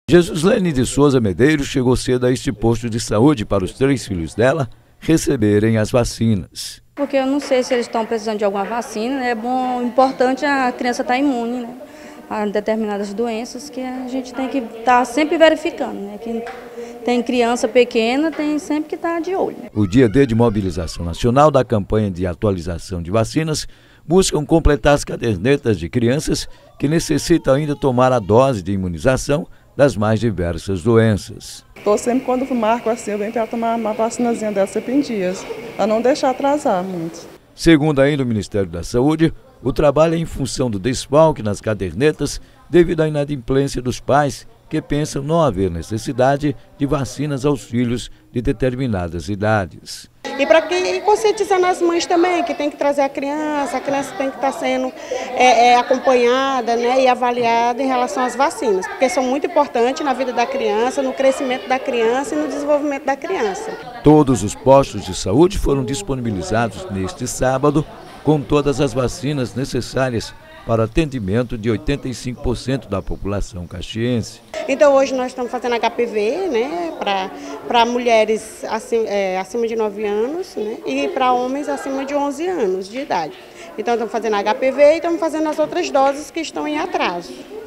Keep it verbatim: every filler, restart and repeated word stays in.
Jesuslene de Souza Medeiros chegou cedo a este posto de saúde para os três filhos dela receberem as vacinas. Porque eu não sei se eles estão precisando de alguma vacina, né? É bom, importante a criança estar imune, né, a determinadas doenças que a gente tem que estar sempre verificando, né? Que tem criança pequena, tem sempre que estar de olho. O dia D de mobilização nacional da campanha de atualização de vacinas buscam completar as cadernetas de crianças que necessitam ainda tomar a dose de imunização das mais diversas doenças. Estou sempre, quando marco assim, eu venho para tomar uma vacinazinha dessa sempre em dias, para não deixar atrasar muito. Segundo ainda o Ministério da Saúde, o trabalho é em função do desfalque nas cadernetas devido à inadimplência dos pais que pensam não haver necessidade de vacinas aos filhos de determinadas idades. E para que conscientizar as mães também, que tem que trazer a criança, a criança tem que estar sendo é, é, acompanhada, né, e avaliada em relação às vacinas, porque são muito importantes na vida da criança, no crescimento da criança e no desenvolvimento da criança. Todos os postos de saúde foram disponibilizados neste sábado com todas as vacinas necessárias para atendimento de oitenta e cinco por cento da população caxiense. Então hoje nós estamos fazendo H P V, né, para mulheres acima, é, acima de nove anos, né, e para homens acima de onze anos de idade. Então estamos fazendo H P V e estamos fazendo as outras doses que estão em atraso.